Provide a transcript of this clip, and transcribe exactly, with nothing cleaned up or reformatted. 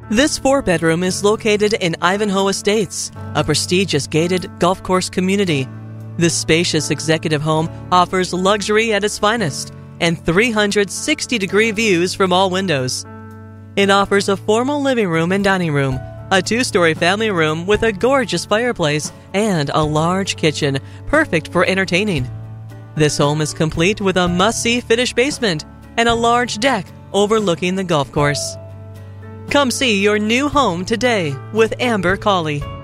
This four-bedroom is located in Ivanhoe Estates, a prestigious gated golf course community. This spacious executive home offers luxury at its finest and three hundred sixty degree views from all windows. It offers a formal living room and dining room, a two-story family room with a gorgeous fireplace, and a large kitchen, perfect for entertaining. This home is complete with a must-see finished basement and a large deck overlooking the golf course. Come see your new home today with Amber Cawley.